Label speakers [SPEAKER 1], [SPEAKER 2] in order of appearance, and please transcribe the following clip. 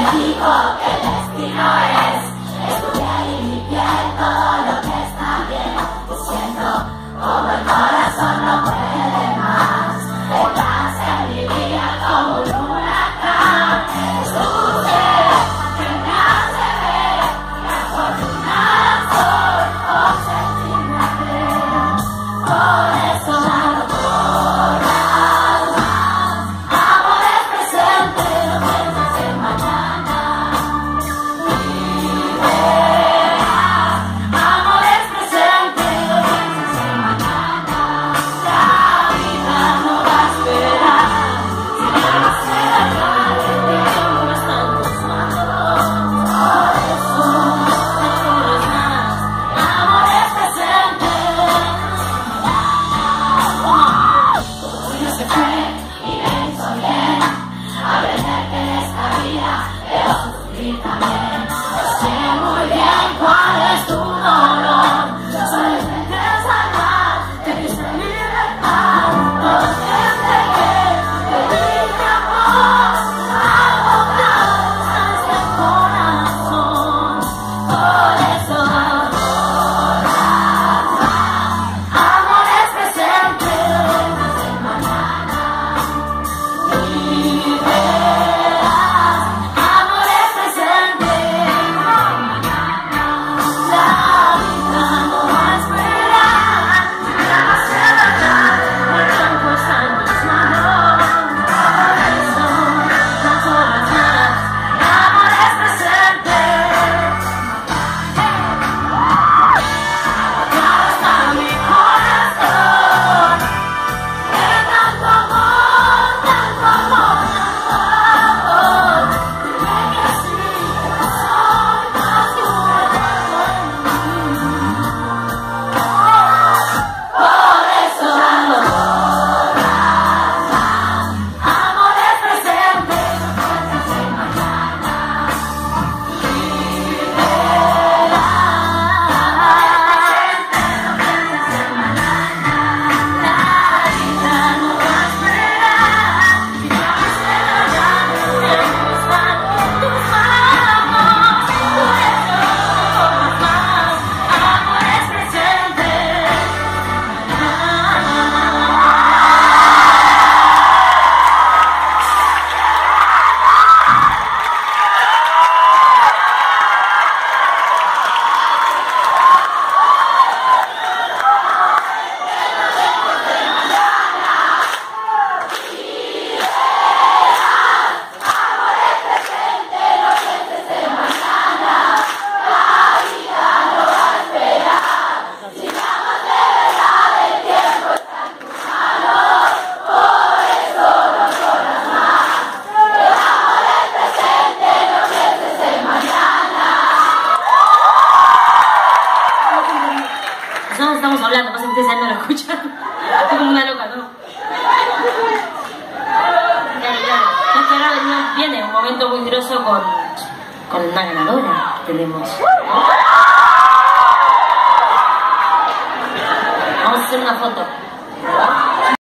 [SPEAKER 1] dijo que el destino es tu piel y mi piel, todo lo que está bien. Diciendo como el corazón no puede más, estás en mi vida como un huracán. Es tu ser que me hace ver que afortunada soy por sentirme bien. Por eso ya no corras más. Amor es presente, no pienses en mañana. Y verás, amor es presente, no pienses en mañana. La vida no va a esperar. Si quieres ser acá, el tiempo está en tus manos. Por eso no corras más. Amor es presente. Hoy se fue y me hizo bien aprender que en esta vida debo sufrir también. No sé muy bien cuál es tu dolor, solo intenté salvar, te diste libertad. Todo te entregué, te di mi amor, agotado hasta el corazón. Por eso corras más. Amor es presente, no es de mañana. Y verás, amor es presente, la vida no va a esperar. Ya no se va a dar, el tiempo está en tus manos. Por eso no corras más. Amor es presente. Acá está mi corazón. De tanto amor, tanto amor, tanto amor. Dime que sí, que soy más que un recuerdo en mí. Por eso no corras más. Amor es presente, no pienses en mañana. Y verás, no pienses en mañana. La vida no va a esperar. Y ya no se va a dar, el tiempo está en tus manos. Por eso no corras más. Amor es presente. Nosotros estamos hablando, pasa que ustedes no lo escuchan. Estoy como una loca, ¿no? Claro. Es que ahora viene un momento muy groso con una ganadora que tenemos. Vamos a hacer una foto.